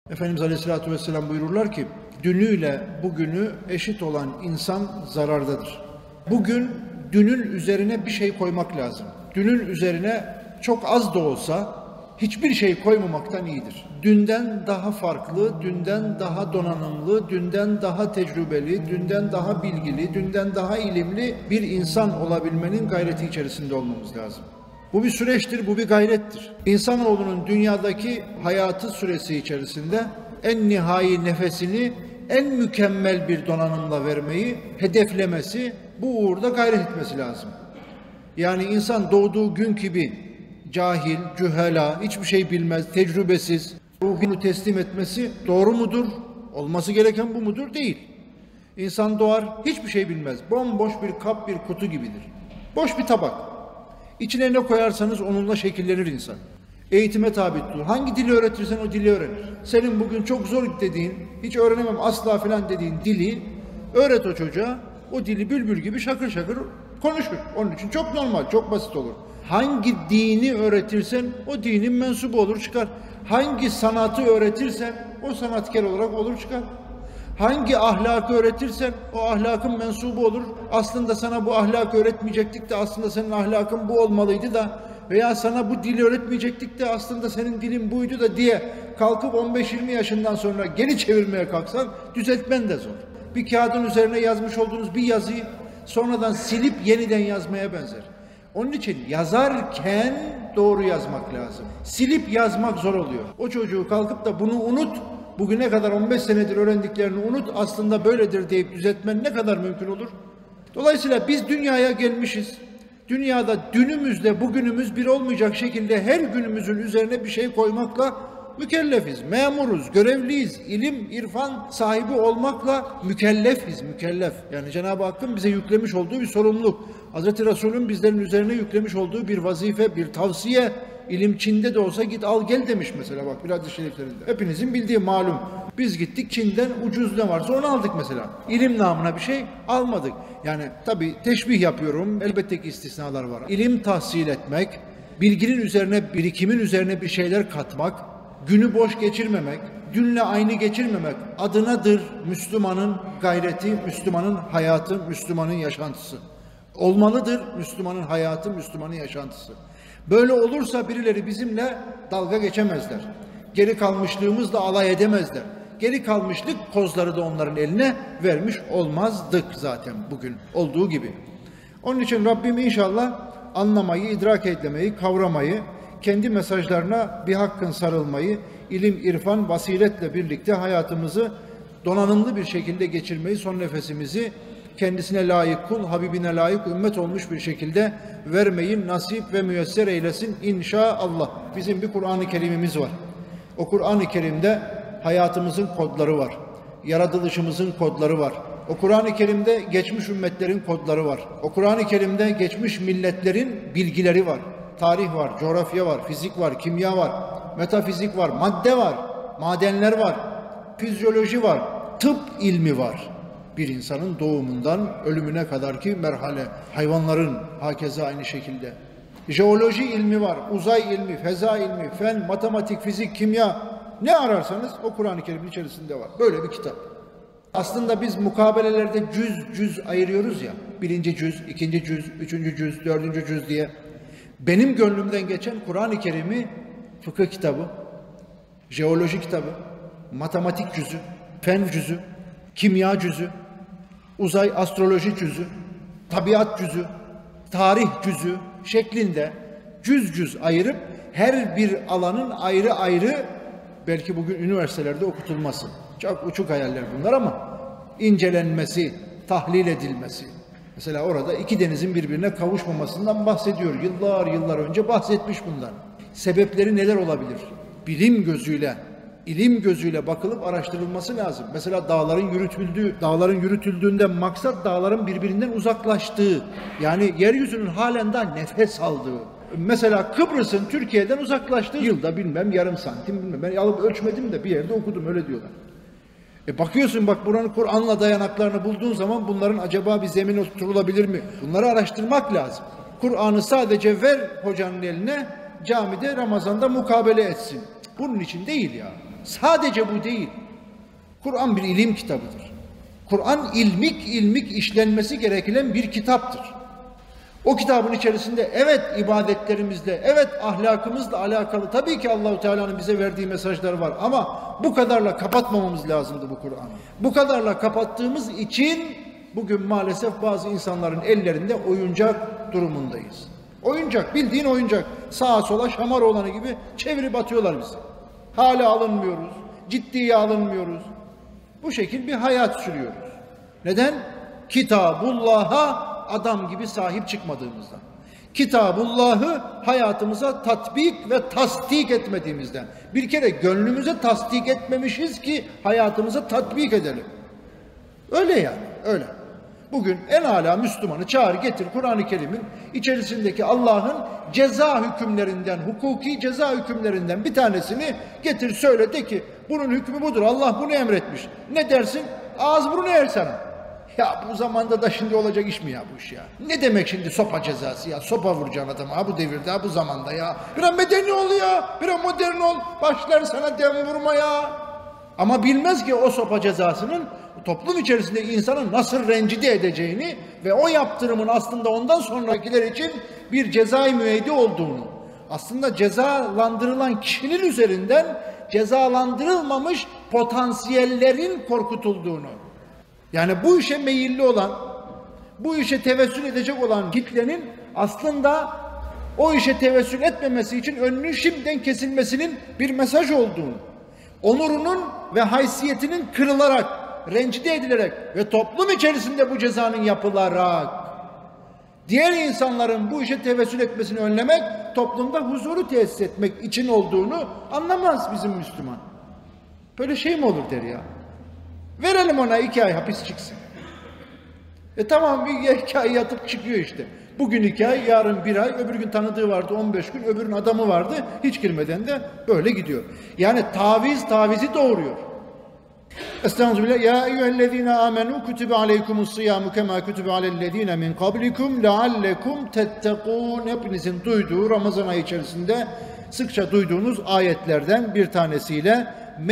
Efendimiz Aleyhisselatü Vesselam buyururlar ki, dünüyle bugünü eşit olan insan zarardadır. Bugün dünün üzerine bir şey koymak lazım. Dünün üzerine çok az da olsa hiçbir şey koymamaktan iyidir. Dünden daha farklı, dünden daha donanımlı, dünden daha tecrübeli, dünden daha bilgili, dünden daha ilimli bir insan olabilmenin gayreti içerisinde olmamız lazım. Bu bir süreçtir, bu bir gayrettir. İnsanoğlunun dünyadaki hayatı süresi içerisinde en nihai nefesini en mükemmel bir donanımla vermeyi hedeflemesi, bu uğurda gayret etmesi lazım. Yani insan doğduğu gün gibi cahil, cühela, hiçbir şey bilmez, tecrübesiz, ruhunu teslim etmesi doğru mudur? Olması gereken bu mudur? Değil. İnsan doğar, hiçbir şey bilmez. Bomboş bir kap, bir kutu gibidir. Boş bir tabak. İçine ne koyarsanız onunla şekillenir insan. Eğitime tabi tutulur. Hangi dili öğretirsen o dili öğrenir. Senin bugün çok zor dediğin, hiç öğrenemem asla falan dediğin dili öğret o çocuğa. O dili bülbül gibi şakır şakır konuşur. Onun için çok normal, çok basit olur. Hangi dini öğretirsen o dinin mensubu olur çıkar. Hangi sanatı öğretirsen o sanatkar olarak olur çıkar. Hangi ahlakı öğretirsen o ahlakın mensubu olur. Aslında sana bu ahlakı öğretmeyecektik de aslında senin ahlakın bu olmalıydı da veya sana bu dili öğretmeyecektik de aslında senin dilin buydu da diye kalkıp 15-20 yaşından sonra geri çevirmeye kalksan düzeltmen de zor. Bir kağıdın üzerine yazmış olduğunuz bir yazıyı sonradan silip yeniden yazmaya benzer. Onun için yazarken doğru yazmak lazım. Silip yazmak zor oluyor. O çocuğu kalkıp da bunu unut, bugüne kadar 15 senedir öğrendiklerini unut, aslında böyledir deyip düzeltmen ne kadar mümkün olur? Dolayısıyla biz dünyaya gelmişiz. Dünyada dünümüzle bugünümüz bir olmayacak şekilde her günümüzün üzerine bir şey koymakla mükellefiz, memuruz, görevliyiz, ilim, irfan sahibi olmakla mükellefiz, mükellef. Yani Cenab-ı Hakk'ın bize yüklemiş olduğu bir sorumluluk. Hazreti Resul'ün bizlerin üzerine yüklemiş olduğu bir vazife, bir tavsiye. İlim Çin'de de olsa git al gel demiş mesela, bak bir hadis-i şeriflerinde. Hepinizin bildiği malum. Biz gittik Çin'den ucuz ne varsa onu aldık mesela. İlim namına bir şey almadık. Yani tabii teşbih yapıyorum. Elbette ki istisnalar var. İlim tahsil etmek, bilginin üzerine, birikimin üzerine bir şeyler katmak, günü boş geçirmemek, dünle aynı geçirmemek adınadır Müslümanın gayreti, Müslümanın hayatı, Müslümanın yaşantısı. Olmalıdır Müslümanın hayatı, Müslümanın yaşantısı. Böyle olursa birileri bizimle dalga geçemezler. Geri kalmışlığımızla alay edemezler. Geri kalmışlık kozları da onların eline vermiş olmazdık zaten bugün olduğu gibi. Onun için Rabbim inşallah anlamayı, idrak etmeyi, kavramayı, kendi mesajlarına bir hakkın sarılmayı, ilim, irfan, basiretle birlikte hayatımızı donanımlı bir şekilde geçirmeyi, son nefesimizi kendisine layık kul, Habibine layık ümmet olmuş bir şekilde vermeyi nasip ve müyesser eylesin inşallah. Bizim bir Kur'an-ı Kerim'imiz var. O Kur'an-ı Kerim'de hayatımızın kodları var. Yaratılışımızın kodları var. O Kur'an-ı Kerim'de geçmiş ümmetlerin kodları var. O Kur'an-ı Kerim'de geçmiş milletlerin bilgileri var. Tarih var, coğrafya var, fizik var, kimya var, metafizik var, madde var, madenler var, fizyoloji var, tıp ilmi var. Bir insanın doğumundan ölümüne kadarki merhale, hayvanların hakeza aynı şekilde. Jeoloji ilmi var, uzay ilmi, feza ilmi, fen, matematik, fizik, kimya, ne ararsanız o Kur'an-ı Kerim'in içerisinde var. Böyle bir kitap. Aslında biz mukabelelerde cüz ayırıyoruz ya, birinci cüz, ikinci cüz, üçüncü cüz, dördüncü cüz diye. Benim gönlümden geçen Kur'an-ı Kerim'i fıkıh kitabı, jeoloji kitabı, matematik cüzü, fen cüzü, kimya cüzü, uzay astroloji cüzü, tabiat cüzü, tarih cüzü şeklinde cüz ayırıp her bir alanın ayrı ayrı belki bugün üniversitelerde okutulması. Çok uçuk hayaller bunlar ama incelenmesi, tahlil edilmesi. Mesela orada iki denizin birbirine kavuşmamasından bahsediyor. Yıllar önce bahsetmiş bundan. Sebepleri neler olabilir? Bilim gözüyle, ilim gözüyle bakılıp araştırılması lazım. Mesela dağların yürütüldüğünde maksat dağların birbirinden uzaklaştığı, yani yeryüzünün halen daha nefes aldığı. Mesela Kıbrıs'ın Türkiye'den uzaklaştığı yılda bilmem yarım santim, bilmem. Ben alıp ölçmedim de bir yerde okudum, öyle diyorlar. Bakıyorsun bak buranın Kur'an'la dayanaklarını bulduğun zaman bunların acaba bir zemin oturulabilir mi? Bunları araştırmak lazım. Kur'an'ı sadece ver hocanın eline, camide Ramazan'da mukabele etsin. Bunun için değil ya. Sadece bu değil. Kur'an bir ilim kitabıdır. Kur'an ilmik işlenmesi gereken bir kitaptır. O kitabın içerisinde evet ibadetlerimizle, evet ahlakımızla alakalı tabii ki Allahu Teala'nın bize verdiği mesajlar var ama bu kadarla kapatmamamız lazımdı bu Kur'an'ı. Bu kadarla kapattığımız için bugün maalesef bazı insanların ellerinde oyuncak durumundayız. Oyuncak, bildiğin oyuncak. Sağa sola şamar olanı gibi çevirip atıyorlar bizi. Hala alınmıyoruz, ciddiye alınmıyoruz. Bu şekil bir hayat sürüyoruz. Neden? Kitabullah'a adam gibi sahip çıkmadığımızdan. Kitabullah'ı hayatımıza tatbik ve tasdik etmediğimizden. Bir kere gönlümüze tasdik etmemişiz ki hayatımıza tatbik edelim. Öyle yani, öyle. Bugün en âlâ Müslümanı çağır getir Kur'an-ı Kerim'in içerisindeki Allah'ın ceza hükümlerinden, hukuki ceza hükümlerinden bir tanesini getir söyle de ki bunun hükmü budur. Allah bunu emretmiş. Ne dersin? Ağız burnu eğer sana. Ya bu zamanda da şimdi olacak iş mi ya bu iş ya? Ne demek şimdi sopa cezası ya? Sopa vuracaksın adamı ha bu devirde ha bu zamanda ya. Biraz medeni ol ya. Biraz modern ol. Başlar sana dem vurma ya. Ama bilmez ki o sopa cezasının toplum içerisinde insanı nasıl rencide edeceğini ve o yaptırımın aslında ondan sonrakiler için bir cezai müeyyide olduğunu, aslında cezalandırılan kişinin üzerinden cezalandırılmamış potansiyellerin korkutulduğunu, yani bu işe meyilli olan, bu işe tevessül edecek olan kitlenin aslında o işe tevessül etmemesi için önünün şimdiden kesilmesinin bir mesaj olduğunu, onurunun ve haysiyetinin kırılarak, rencide edilerek ve toplum içerisinde bu cezanın yapılarak diğer insanların bu işe tevessül etmesini önlemek, toplumda huzuru tesis etmek için olduğunu anlamaz bizim Müslüman. Böyle şey mi olur der ya? Verelim ona 2 ay hapis çıksın. Tamam 2 ay yatıp çıkıyor işte. Bugün 2 ay, yarın 1 ay, öbür gün tanıdığı vardı 15 gün, öbürünün adamı vardı, hiç girmeden de böyle gidiyor. Yani tavizi doğuruyor. Estağfirullah. Ya eyyühellezine amenu kutibe aleykumus-siyamu kema kutibe alellezine min kablikum leallekum tettekûn. Hepinizin duyduğu Ramazan ayı içerisinde sıkça duyduğunuz ayetlerden bir tanesiyle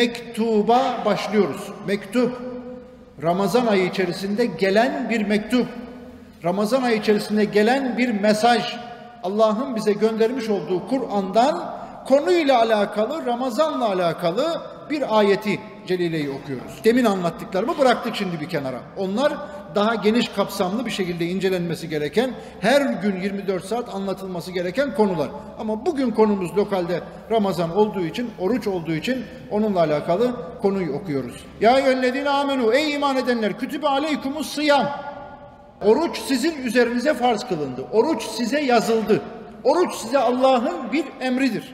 mektuba başlıyoruz. Mektup, Ramazan ayı içerisinde gelen bir mektup, Ramazan ayı içerisinde gelen bir mesaj, Allah'ın bize göndermiş olduğu Kur'an'dan konuyla alakalı, Ramazan'la alakalı bir ayeti celileyi okuyoruz. Demin anlattıklarımı bıraktık şimdi bir kenara. Onlar daha geniş kapsamlı bir şekilde incelenmesi gereken, her gün 24 saat anlatılması gereken konular. Ama bugün konumuz lokalde Ramazan olduğu için, oruç olduğu için onunla alakalı konuyu okuyoruz. Ya eyyühellezine amenu, ey iman edenler, kütübe aleykumus-siyam. Oruç sizin üzerinize farz kılındı. Oruç size yazıldı. Oruç size Allah'ın bir emridir.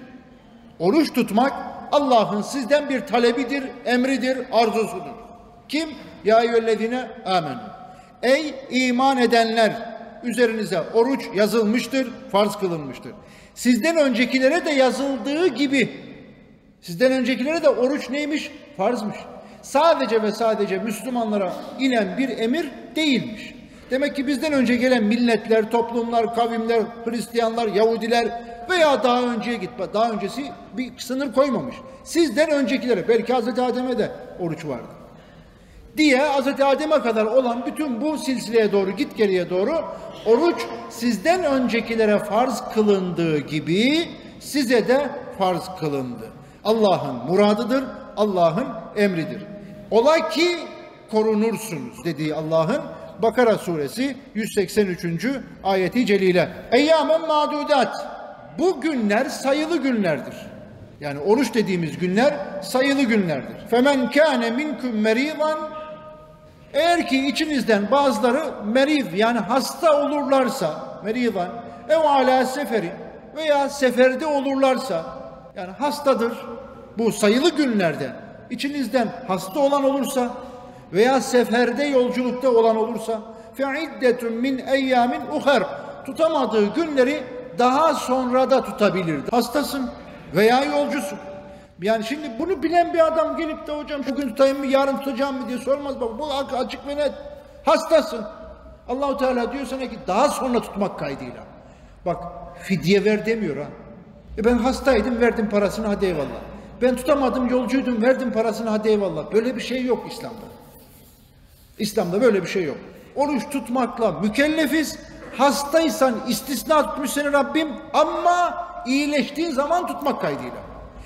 Oruç tutmak Allah'ın sizden bir talebidir, emridir, arzusudur. Kim? Ya eyyühellezine amenu. Ey iman edenler, üzerinize oruç yazılmıştır, farz kılınmıştır. Sizden öncekilere de yazıldığı gibi, sizden öncekilere de oruç neymiş? Farzmış. Sadece ve sadece Müslümanlara inen bir emir değilmiş. Demek ki bizden önce gelen milletler, toplumlar, kavimler, Hristiyanlar, Yahudiler veya daha öncesi bir sınır koymamış. Sizden öncekilere, belki Hazreti Adem'e de oruç vardı diye Hazreti Adem'e kadar olan bütün bu silsileye doğru, git geriye doğru oruç sizden öncekilere farz kılındığı gibi size de farz kılındı. Allah'ın muradıdır, Allah'ın emridir. Ola ki korunursunuz dediği Allah'ın Bakara suresi 183. ayeti celile. Eyyamen ma'dudat. Bu günler sayılı günlerdir. Yani oruç dediğimiz günler sayılı günlerdir. Femen kâne minkum meridan. Eğer ki içinizden bazıları meriv, yani hasta olurlarsa, meridan ev ala seferi veya seferde olurlarsa, yani hastadır bu sayılı günlerde, içinizden hasta olan olursa veya seferde, yolculukta olan olursa fe'iddetun min eyyamin uher, tutamadığı günleri daha sonra da tutabilir. Hastasın veya yolcusun. Yani şimdi bunu bilen bir adam gelip de hocam bugün tutayım mı, yarın tutacağım mı diye sormaz. Bak bu açık ve net. Hastasın. Allahu Teala diyor sana ki daha sonra tutmak kaydıyla. Bak fidye ver demiyor ha. Ben hastaydım, verdim parasını, hadi eyvallah. Ben tutamadım, yolcuydum, verdim parasını, hadi eyvallah. Böyle bir şey yok İslam'da. İslam'da böyle bir şey yok. Oruç tutmakla mükellefiz. Hastaysan istisna tutmuş seni Rabbim ama iyileştiğin zaman tutmak kaydıyla.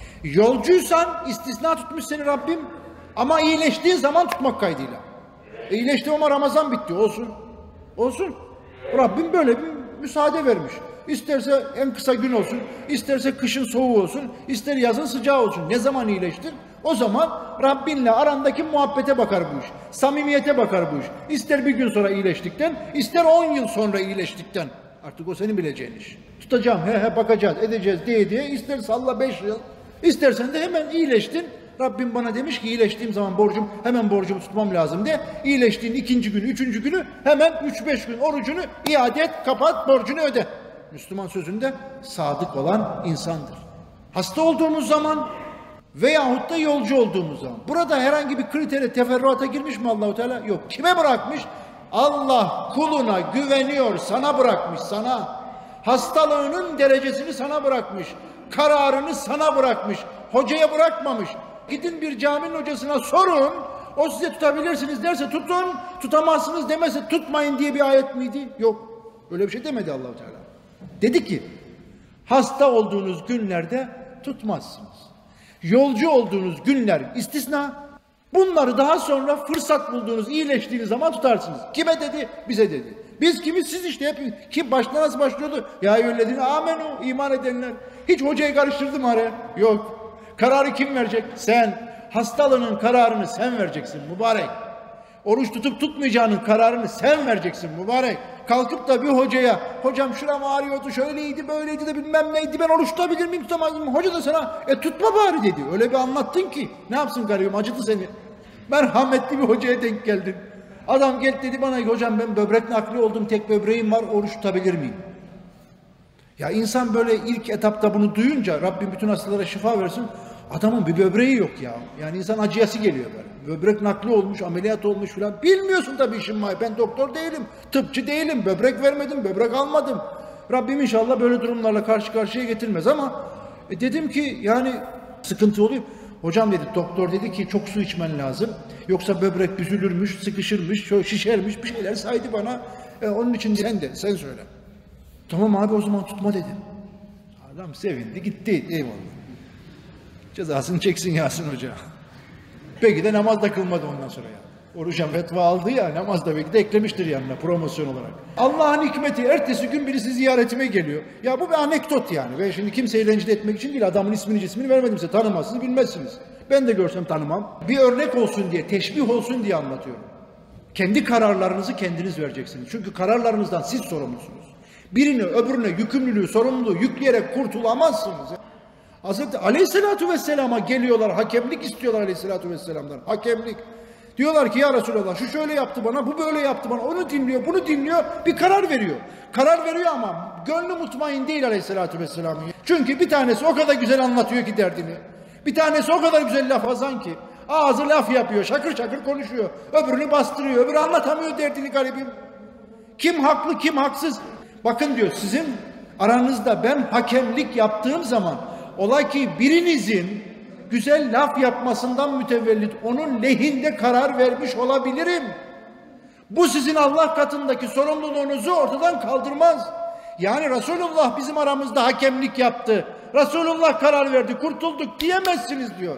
Yolcuysan istisna tutmuş seni Rabbim ama iyileştiğin zaman tutmak kaydıyla. İyileşti ama Ramazan bitti. Olsun. Olsun. Rabbim böyle bir müsaade vermiş. İsterse en kısa gün olsun, isterse kışın soğuğu olsun, ister yazın sıcağı olsun. Ne zaman iyileştir? O zaman Rabbinle arandaki muhabbete bakar bu iş. Samimiyete bakar bu iş. İster bir gün sonra iyileştikten, ister 10 yıl sonra iyileştikten. Artık o senin bileceğin iş. Tutacağım, bakacağız, edeceğiz diye ister salla 5 yıl, istersen de hemen iyileştin. Rabbim bana demiş ki iyileştiğim zaman hemen borcumu tutmam lazım de. İyileştiğin 2. günü, 3. günü hemen 3-5 gün orucunu iade et, kapat, borcunu öde. Müslüman sözünde sadık olan insandır. Hasta olduğumuz zaman veyahut da yolcu olduğumuz zaman. Burada herhangi bir kritere, teferruata girmiş mi Allah-u Teala? Yok. Kime bırakmış? Allah kuluna güveniyor, sana bırakmış, sana. Hastalığının derecesini sana bırakmış. Kararını sana bırakmış. Hocaya bırakmamış. Gidin bir caminin hocasına sorun. O size tutabilirsiniz derse tutun, tutamazsınız demese tutmayın diye bir ayet miydi? Yok. Öyle bir şey demedi Allah-u Teala. Dedi ki, hasta olduğunuz günlerde tutmazsınız. Yolcu olduğunuz günler istisna. Bunları daha sonra fırsat bulduğunuz, iyileştiğiniz zaman tutarsınız. Kime dedi? Bize dedi. Biz kimiz? Siz işte hepiniz. Kim başta nasıl başlıyordu? Ya eyyühellezine amenu, iman edenler. Hiç hocayı karıştırdı mı araya? Yok. Kararı kim verecek? Sen. Hastalığının kararını sen vereceksin mübarek. Oruç tutup tutmayacağının kararını sen vereceksin mübarek. Kalkıp da bir hocaya, hocam şuram ağrıyordu, şöyleydi, böyleydi de bilmem neydi, ben oruç tutabilir miyim, tutamaz mıyım? Hoca da sana, tutma bari dedi. Öyle bir anlattın ki, ne yapsın garibim, acıdı seni. Merhametli bir hocaya denk geldin. Adam geldi dedi bana, hocam ben böbrek nakli oldum, tek böbreğim var, oruç tutabilir miyim? Ya insan böyle ilk etapta bunu duyunca, Rabbim bütün hastalara şifa versin, adamın bir böbreği yok ya. Yani insan acıyası geliyor böyle. Böbrek nakli olmuş, ameliyat olmuş filan. Bilmiyorsun tabii işim var. Ben doktor değilim, tıpçı değilim. Böbrek vermedim, böbrek almadım. Rabbim inşallah böyle durumlarla karşı karşıya getirmez ama dedim ki yani sıkıntı oluyor. Hocam dedi, doktor dedi ki çok su içmen lazım. Yoksa böbrek büzülürmüş, sıkışırmış, şişermiş bir şeyler saydı bana. Onun için sen söyle. Tamam abi o zaman tutma dedi. Adam sevindi gitti, eyvallah. Cezasını çeksin Yasin Hoca. Peki de namaz da kılmadı ondan sonra ya. Oruçan fetva aldı ya, namaz da belki de eklemiştir yanına promosyon olarak. Allah'ın hikmeti, ertesi gün birisi ziyaretime geliyor. Ya bu bir anekdot yani. Ve şimdi kimseyi rencide etmek için değil, adamın ismini cismini vermedim size, tanımazsınız, bilmezsiniz. Ben de görsem tanımam. Bir örnek olsun diye, teşbih olsun diye anlatıyorum. Kendi kararlarınızı kendiniz vereceksiniz. Çünkü kararlarınızdan siz sorumlusunuz. Birini öbürüne yükümlülüğü, sorumluluğu yükleyerek kurtulamazsınız. Hazreti Aleyhisselatü Vesselam'a geliyorlar, hakemlik istiyorlar Aleyhisselatü Vesselam'dan. Hakemlik. Diyorlar ki ya Resulallah şu şöyle yaptı bana, bu böyle yaptı bana. Onu dinliyor, bunu dinliyor, bir karar veriyor. Karar veriyor ama gönlü mutmain değil Aleyhisselatü Vesselam'ın. Çünkü bir tanesi o kadar güzel anlatıyor ki derdini. Bir tanesi o kadar güzel lafazan ki. Ağzı laf yapıyor, şakır şakır konuşuyor. Öbürünü bastırıyor, öbürü anlatamıyor derdini garibim. Kim haklı, kim haksız? Bakın diyor, sizin aranızda ben hakemlik yaptığım zaman ola ki birinizin güzel laf yapmasından mütevellit onun lehinde karar vermiş olabilirim. Bu sizin Allah katındaki sorumluluğunuzu ortadan kaldırmaz. Yani Resulullah bizim aramızda hakemlik yaptı. Resulullah karar verdi, kurtulduk diyemezsiniz diyor.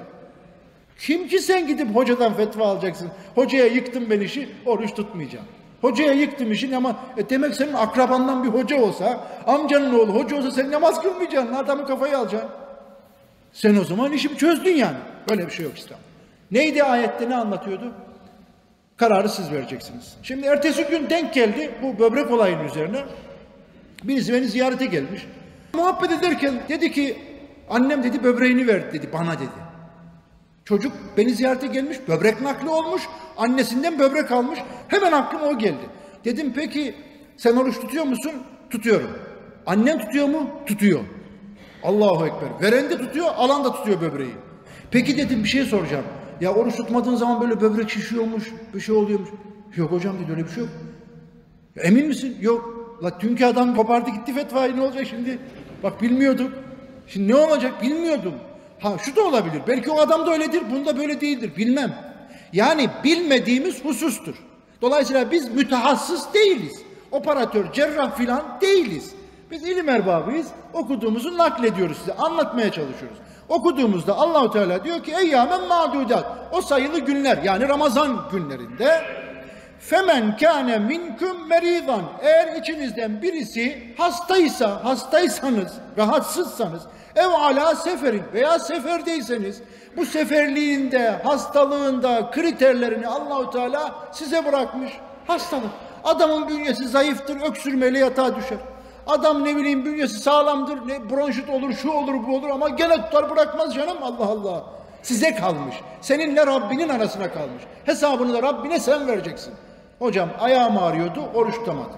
Kim ki sen gidip hocadan fetva alacaksın? Hocaya yıktım ben işi, oruç tutmayacağım. Hocaya yıktım işin ama demek senin akrabandan bir hoca olsa, amcanın oğlu hoca olsa sen namaz kılmayacaksın, adamı kafayı alacaksın. Sen o zaman işimi çözdün yani. Böyle bir şey yok İslam. Neydi ayette, ne anlatıyordu? Kararı siz vereceksiniz. Şimdi ertesi gün denk geldi bu böbrek olayının üzerine. Birisi beni ziyarete gelmiş. Muhabbet ederken dedi ki, annem dedi böbreğini ver dedi bana dedi. Çocuk beni ziyarete gelmiş, böbrek nakli olmuş, annesinden böbrek almış. Hemen aklıma o geldi. Dedim peki sen oruç tutuyor musun? Tutuyorum. Annen tutuyor mu? Tutuyor. Allahu Ekber. Veren de tutuyor, alan da tutuyor böbreği. Peki dedim bir şey soracağım. Ya oruç tutmadığın zaman böyle böbrek şişiyormuş, bir şey oluyormuş. Yok hocam dedi, öyle bir şey yok. Ya, emin misin? Yok. La dünkü adam kopardı gitti fetvayı, ne olacak şimdi? Bak bilmiyorduk. Şimdi ne olacak bilmiyordum. Ha şu da olabilir. Belki o adam da öyledir, bunda böyle değildir. Bilmem. Yani bilmediğimiz husustur. Dolayısıyla biz mütehassıs değiliz. Operatör, cerrah filan değiliz. Biz ilim erbabıyız. Okuduğumuzu naklediyoruz size. Anlatmaya çalışıyoruz. Okuduğumuzda Allahu Teala diyor ki eyyamen ma'dudat. O sayılı günler yani Ramazan günlerinde femen kâne minkum meridan. Eğer içinizden birisi hastaysanız, rahatsızsanız ev ala seferin veya seferdeyseniz bu seferliğinde, hastalığında kriterlerini Allahu Teala size bırakmış. Hastalık. Adamın bünyesi zayıftır, öksürmeyle yatağa düşer. Adam ne bileyim bünyesi sağlamdır, ne bronşit olur, şu olur, bu olur ama gene tutar bırakmaz canım. Allah Allah. Size kalmış. Seninle Rabbinin arasına kalmış. Hesabını da Rabbine sen vereceksin. Hocam ayağım ağrıyordu, oruç tutamadım.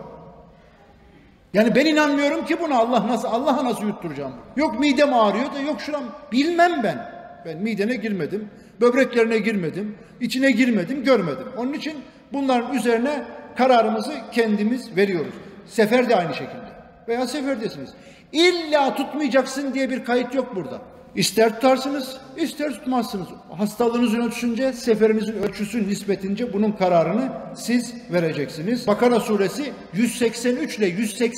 Yani ben inanmıyorum ki buna. Allah'a nasıl yutturacağım? Yok midem ağrıyor da yok şuram. Bilmem ben. Ben midene girmedim, böbreklerine girmedim, içine girmedim, görmedim. Onun için bunların üzerine kararımızı kendimiz veriyoruz. Sefer de aynı şekilde. Veya seferdesiniz. İlla tutmayacaksın diye bir kayıt yok burada. İster tutarsınız, ister tutmazsınız. Hastalığınızın ölçüsünce, seferinizin ölçüsü nispetince bunun kararını siz vereceksiniz. Bakara suresi 183 ile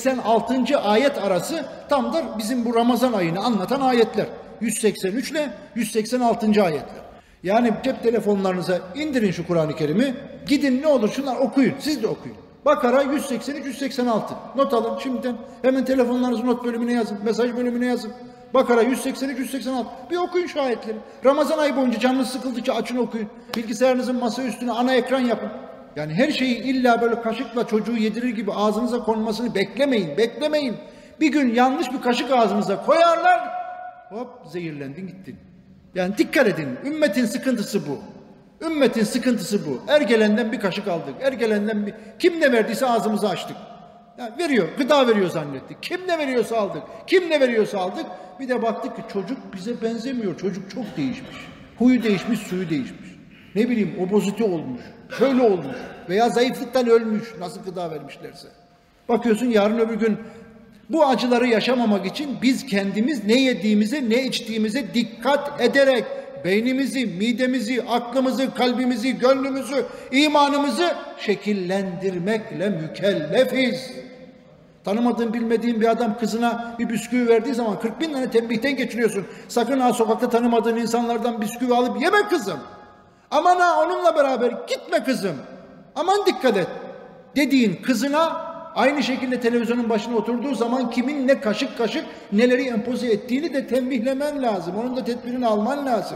186. ayet arası tam da bizim bu Ramazan ayını anlatan ayetler. 183 ile 186. ayetler. Yani cep telefonlarınıza indirin şu Kur'an-ı Kerim'i. Gidin ne olur şunlar okuyun. Siz de okuyun. Bakara 183, 186. Not alın şimdiden. Hemen telefonlarınızı not bölümüne yazın. Mesaj bölümüne yazın. Bakara 183, 186. Bir okuyun şu ayetleri. Ramazan ayı boyunca canınız sıkıldıkça açın okuyun. Bilgisayarınızın masa üstüne ana ekran yapın. Yani her şeyi illa böyle kaşıkla çocuğu yedirir gibi ağzınıza konmasını beklemeyin. Bir gün yanlış bir kaşık ağzınıza koyarlar. Hop zehirlendin gittin. Yani dikkat edin. Ümmetin sıkıntısı bu. Ümmetin sıkıntısı bu. Ergelenden bir kaşık aldık. Ergelenden kim ne verdiyse ağzımıza açtık. Yani veriyor. Gıda veriyor zannettik. Kim ne veriyorsa aldık. Kim ne veriyorsa aldık. Bir de baktık ki çocuk bize benzemiyor. Çocuk çok değişmiş. Huyu değişmiş, suyu değişmiş. Ne bileyim obezite olmuş. Şöyle olmuş. Veya zayıflıktan ölmüş. Nasıl gıda vermişlerse. Bakıyorsun yarın öbür gün bu acıları yaşamamak için biz kendimiz ne yediğimize, ne içtiğimize dikkat ederek beynimizi, midemizi, aklımızı, kalbimizi, gönlümüzü, imanımızı şekillendirmekle mükellefiz. Tanımadığın, bilmediğin bir adam kızına bir bisküvi verdiği zaman 40.000 tane tembihten geçiriyorsun. Sakın ha sokakta tanımadığın insanlardan bisküvi alıp yeme kızım. Aman ha onunla beraber gitme kızım. Aman dikkat et dediğin kızına aynı şekilde televizyonun başına oturduğu zaman kimin ne kaşık neleri empoze ettiğini de tembihlemen lazım. Onun da tedbirini alman lazım.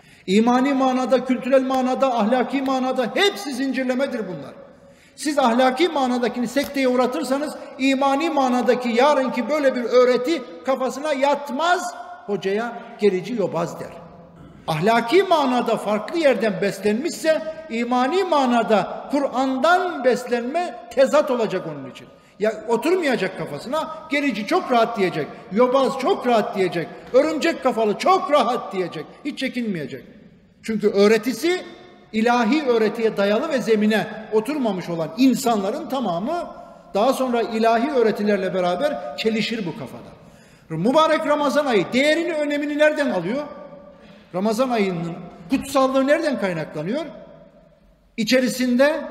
İmani manada, kültürel manada, ahlaki manada hepsi zincirlemedir bunlar. Siz ahlaki manadakini sekteye uğratırsanız imani manadaki yarınki böyle bir öğreti kafasına yatmaz. Hocaya gerici yobaz der. Ahlaki manada farklı yerden beslenmişse imani manada Kur'an'dan beslenme tezat olacak onun için. Ya oturmayacak kafasına, gerici çok rahat diyecek, yobaz çok rahat diyecek, örümcek kafalı çok rahat diyecek, hiç çekinmeyecek. Çünkü öğretisi ilahi öğretiye dayalı ve zemine oturmamış olan insanların tamamı daha sonra ilahi öğretilerle beraber çelişir bu kafada. Mübarek Ramazan ayı değerini, önemini nereden alıyor? Ramazan ayının kutsallığı nereden kaynaklanıyor? İçerisinde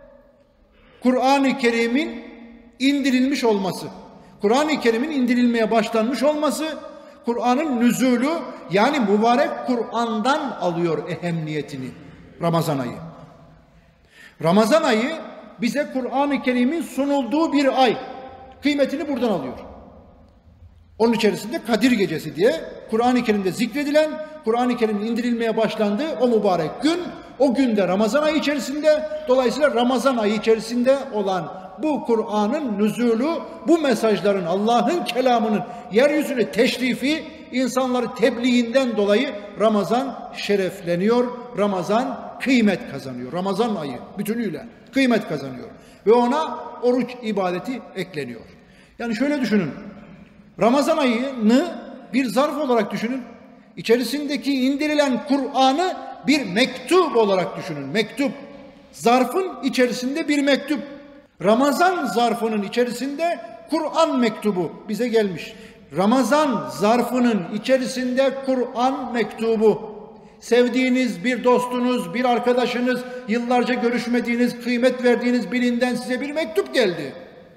Kur'an-ı Kerim'in indirilmiş olması, Kur'an-ı Kerim'in indirilmeye başlanmış olması, Kur'an'ın nüzulü yani mübarek Kur'an'dan alıyor ehemmiyetini Ramazan ayı. Ramazan ayı bize Kur'an-ı Kerim'in sunulduğu bir ay. Kıymetini buradan alıyor. Onun içerisinde Kadir Gecesi diye Kur'an-ı Kerim'de zikredilen, Kur'an-ı Kerim'in indirilmeye başlandığı o mübarek gün, o günde Ramazan ayı içerisinde, dolayısıyla Ramazan ayı içerisinde olan bu Kur'an'ın nüzulü, bu mesajların, Allah'ın kelamının yeryüzüne teşrifi, insanları tebliğinden dolayı Ramazan şerefleniyor, Ramazan kıymet kazanıyor. Ramazan ayı bütünüyle kıymet kazanıyor. Ve ona oruç ibadeti ekleniyor. Yani şöyle düşünün, Ramazan ayını bir zarf olarak düşünün. İçerisindeki indirilen Kur'an'ı bir mektup olarak düşünün. Mektup. Zarfın içerisinde bir mektup. Ramazan zarfının içerisinde Kur'an mektubu bize gelmiş. Ramazan zarfının içerisinde Kur'an mektubu, sevdiğiniz bir dostunuz, bir arkadaşınız, yıllarca görüşmediğiniz, kıymet verdiğiniz birinden size bir mektup geldi.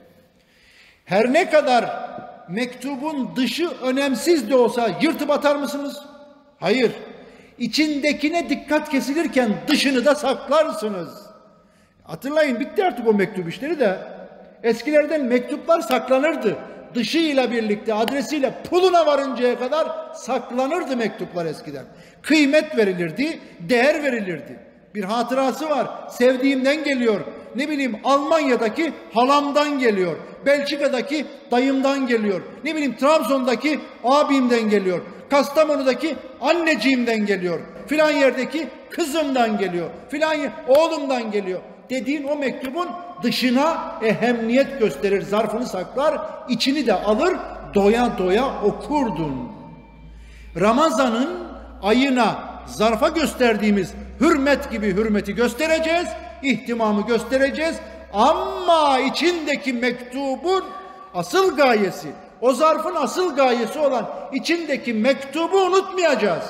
Her ne kadar mektubun dışı önemsiz de olsa yırtıp atar mısınız? Hayır. İçindekine dikkat kesilirken dışını da saklarsınız. Hatırlayın, bitti artık o mektup işleri de. Eskilerden mektuplar saklanırdı. Dışıyla birlikte, adresiyle, puluna varıncaya kadar saklanırdı mektuplar eskiden. Kıymet verilirdi, değer verilirdi. Bir hatırası var. Sevdiğimden geliyor. Ne bileyim, Almanya'daki halamdan geliyor. Belçika'daki dayımdan geliyor. Ne bileyim, Trabzon'daki abimden geliyor. Kastamonu'daki anneciğimden geliyor. Filan yerdeki kızımdan geliyor. Filan oğlumdan geliyor. Dediğin o mektubun dışına ehemmiyet gösterir. Zarfını saklar, içini de alır, doya doya okurdun. Ramazan'ın ayına, zarfa gösterdiğimiz hürmet gibi hürmeti göstereceğiz, ihtimamı göstereceğiz. Ama içindeki mektubun asıl gayesi, o zarfın asıl gayesi olan içindeki mektubu unutmayacağız.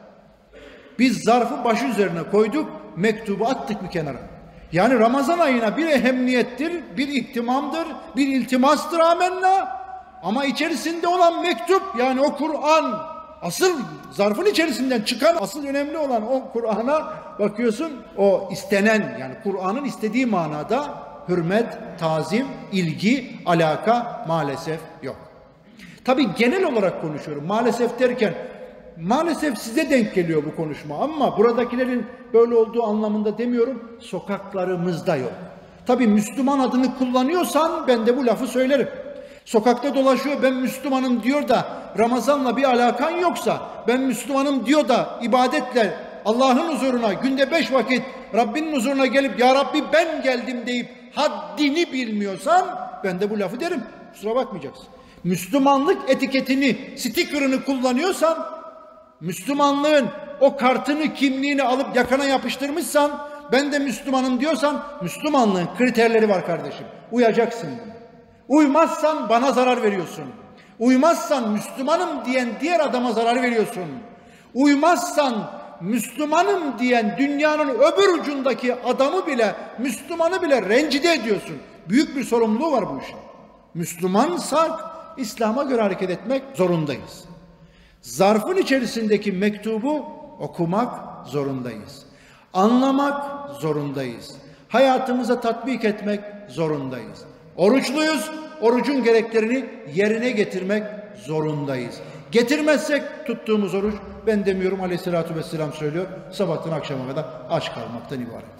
Biz zarfı baş üzerine koyduk, mektubu attık bir kenara. Yani Ramazan ayına bir ehemmiyettir, bir ihtimamdır, bir iltimastır, amenna. Ama içerisinde olan mektup, yani o Kur'an, asıl zarfın içerisinden çıkan, asıl önemli olan o Kur'an'a bakıyorsun, o istenen, yani Kur'an'ın istediği manada hürmet, tazim, ilgi, alaka maalesef yok. Tabii genel olarak konuşuyorum. Maalesef derken, maalesef size denk geliyor bu konuşma ama buradakilerin böyle olduğu anlamında demiyorum. Sokaklarımızda yok. Tabii Müslüman adını kullanıyorsan ben de bu lafı söylerim. Sokakta dolaşıyor, ben Müslümanım diyor da Ramazan'la bir alakan yoksa, ben Müslümanım diyor da ibadetle Allah'ın huzuruna günde 5 vakit Rabbinin huzuruna gelip ya Rabbi ben geldim deyip haddini bilmiyorsan ben de bu lafı derim. Kusura bakmayacaksın. Müslümanlık etiketini, sticker'ını kullanıyorsan, Müslümanlığın o kartını, kimliğini alıp yakana yapıştırmışsan, ben de Müslümanım diyorsan, Müslümanlığın kriterleri var kardeşim. Uyacaksın. Uymazsan bana zarar veriyorsun. Uymazsan Müslümanım diyen diğer adama zarar veriyorsun. Uymazsan Müslümanım diyen dünyanın öbür ucundaki adamı bile, Müslümanı bile rencide ediyorsun. Büyük bir sorumluluğu var bu işin. Müslümansak İslam'a göre hareket etmek zorundayız. Zarfın içerisindeki mektubu okumak zorundayız. Anlamak zorundayız. Hayatımıza tatbik etmek zorundayız. Oruçluyuz, orucun gereklerini yerine getirmek zorundayız. Getirmezsek tuttuğumuz oruç, ben demiyorum, Aleyhisselatü Vesselam söylüyor, sabahtan akşama kadar aç kalmaktan ibaret.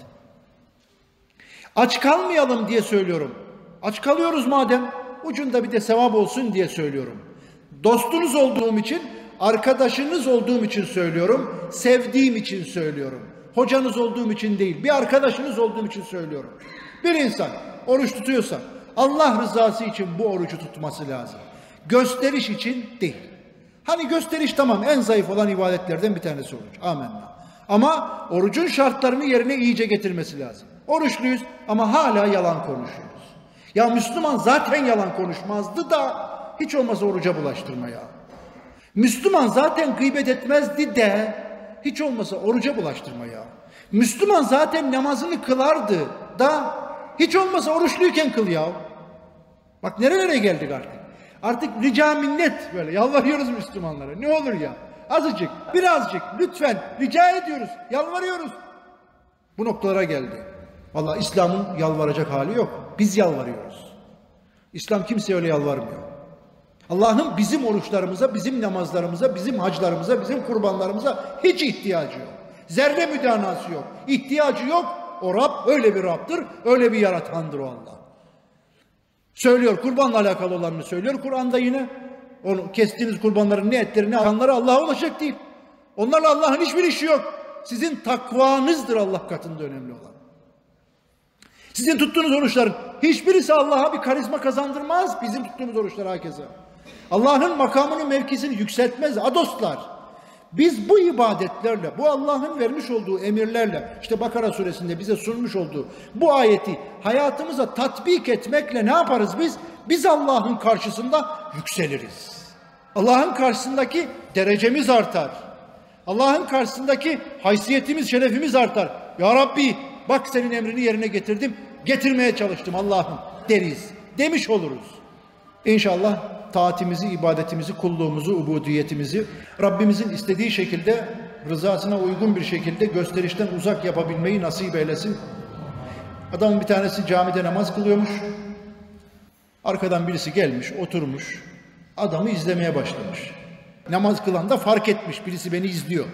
Aç kalmayalım diye söylüyorum. Aç kalıyoruz madem, ucunda bir de sevap olsun diye söylüyorum. Dostunuz olduğum için, arkadaşınız olduğum için söylüyorum, sevdiğim için söylüyorum. Hocanız olduğum için değil, bir arkadaşınız olduğum için söylüyorum. Bir insan oruç tutuyorsa Allah rızası için bu orucu tutması lazım. Gösteriş için değil. Hani gösteriş tamam, en zayıf olan ibadetlerden bir tanesi oruç. Amenna. Ama orucun şartlarını yerine iyice getirmesi lazım. Oruçluyuz ama hala yalan konuşuyoruz. Ya Müslüman zaten yalan konuşmazdı da hiç olmazsa oruca bulaştırma ya. Müslüman zaten gıybet etmezdi de hiç olmasa oruca bulaştırma ya. Müslüman zaten namazını kılardı da hiç olmasa oruçluyken kıl ya. Bak nerelere geldik artık. Artık rica minnet böyle yalvarıyoruz Müslümanlara. Ne olur ya. Azıcık, birazcık lütfen rica ediyoruz. Yalvarıyoruz. Bu noktalara geldi. Vallahi İslam'ın yalvaracak hali yok. Biz yalvarıyoruz. İslam kimseye öyle yalvarmıyor. Allah'ın bizim oruçlarımıza, bizim namazlarımıza, bizim haclarımıza, bizim kurbanlarımıza hiç ihtiyacı yok. Zerre müdanası yok. İhtiyacı yok. O Rab öyle bir Rab'dır, öyle bir yaratandır o Allah. Söylüyor, kurbanla alakalı olanını söylüyor Kur'an'da yine. Onu kestiğiniz kurbanların ne etleri ne kanları Allah'a ulaşacak değil. Onlarla Allah'ın hiçbir işi yok. Sizin takvanızdır Allah katında önemli olan. Sizin tuttuğunuz oruçların hiçbirisi Allah'a bir karizma kazandırmaz. Bizim tuttuğumuz oruçlar hakeza. Allah'ın makamını, mevkisini yükseltmez. Dostlar, biz bu ibadetlerle, bu Allah'ın vermiş olduğu emirlerle, işte Bakara suresinde bize sunmuş olduğu bu ayeti hayatımıza tatbik etmekle ne yaparız biz? Biz Allah'ın karşısında yükseliriz. Allah'ın karşısındaki derecemiz artar. Allah'ın karşısındaki haysiyetimiz, şerefimiz artar. Ya Rabbi bak senin emrini yerine getirdim, getirmeye çalıştım Allah'ım deriz. Demiş oluruz. İnşallah taatimizi, ibadetimizi, kulluğumuzu, ubudiyetimizi Rabbimizin istediği şekilde, rızasına uygun bir şekilde gösterişten uzak yapabilmeyi nasip eylesin. Adamın bir tanesi camide namaz kılıyormuş. Arkadan birisi gelmiş, oturmuş. Adamı izlemeye başlamış. Namaz kılan da fark etmiş. Birisi beni izliyor.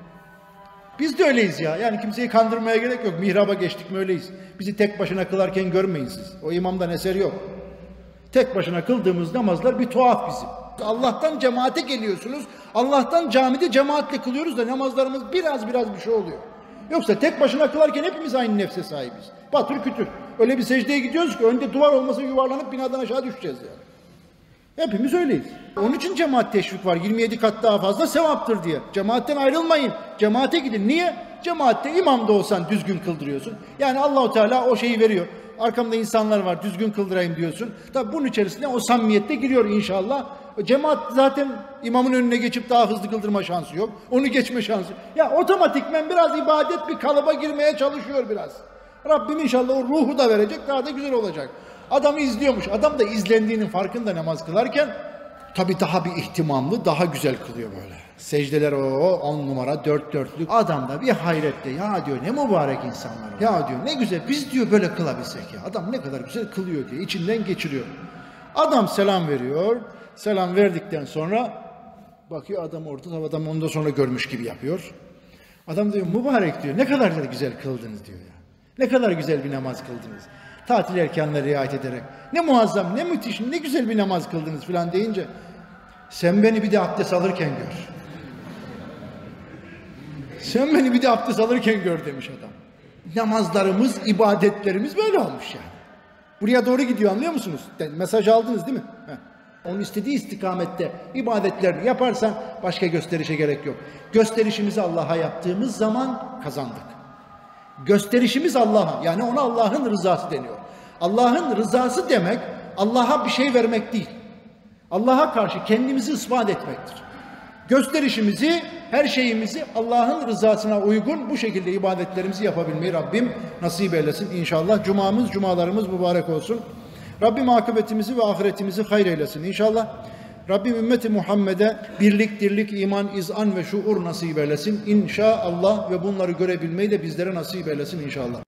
Biz de öyleyiz ya. Yani kimseyi kandırmaya gerek yok. Mihraba geçtik mi öyleyiz. Bizi tek başına kılarken görmeyin siz. O imamdan eser yok. Tek başına kıldığımız namazlar bir tuhaf bizim. Allah'tan cemaate geliyorsunuz. Allah'tan camide cemaatle kılıyoruz da namazlarımız biraz bir şey oluyor. Yoksa tek başına kılarken hepimiz aynı nefse sahibiz. Patır kütür. Öyle bir secdeye gidiyoruz ki önde duvar olmasa yuvarlanıp binadan aşağı düşeceğiz yani. Hepimiz öyleyiz. Onun için cemaat teşvik var. 27 kat daha fazla sevaptır diye. Cemaatten ayrılmayın. Cemaate gidin. Niye? Cemaatte imam da olsan düzgün kıldırıyorsun. Yani Allahu Teala o şeyi veriyor. Arkamda insanlar var düzgün kıldırayım diyorsun. Tabi bunun içerisinde o samimiyette giriyor inşallah. Cemaat zaten imamın önüne geçip daha hızlı kıldırma şansı yok. Onu geçme şansı. Ya otomatikmen biraz ibadet bir kalıba girmeye çalışıyor biraz. Rabbim inşallah o ruhu da verecek, daha da güzel olacak. Adamı izliyormuş. Adam da izlendiğinin farkında namaz kılarken tabii daha bir ihtimamlı, daha güzel kılıyor böyle. Secdeler o 10 numara, 4 dörtlük. Adam da bir hayrette. Ya diyor ne mübarek insanlar. Ya diyor ne güzel biz diyor böyle kılabilsek ya. Adam ne kadar güzel kılıyor diye içinden geçiriyor. Adam selam veriyor. Selam verdikten sonra bakıyor adam orada. Adam ondan sonra görmüş gibi yapıyor. Adam diyor mübarek diyor. Ne kadar güzel kıldınız diyor ya. Ne kadar güzel bir namaz kıldınız. Tatil erkanlarına riayet ederek. Ne muazzam, ne müthiş, ne güzel bir namaz kıldınız filan deyince sen beni bir de abdest alırken gör. Sen beni bir de abdest alırken gör demiş adam. Namazlarımız, ibadetlerimiz böyle olmuş yani. Buraya doğru gidiyor anlıyor musunuz? Mesaj aldınız değil mi? Heh. Onun istediği istikamette ibadetlerini yaparsan başka gösterişe gerek yok. Gösterişimizi Allah'a yaptığımız zaman kazandık. Gösterişimiz Allah'a, yani ona Allah'ın rızası deniyor. Allah'ın rızası demek Allah'a bir şey vermek değil. Allah'a karşı kendimizi ispat etmektir. Gösterişimizi, her şeyimizi Allah'ın rızasına uygun bu şekilde ibadetlerimizi yapabilmeyi Rabbim nasip eylesin inşallah. Cumalarımız mübarek olsun. Rabbim akıbetimizi ve ahiretimizi hayır eylesin inşallah. Rabbim ümmeti Muhammed'e birlik, dirlik, iman, izan ve şuur nasip eylesin inşallah ve bunları görebilmeyi de bizlere nasip eylesin inşallah.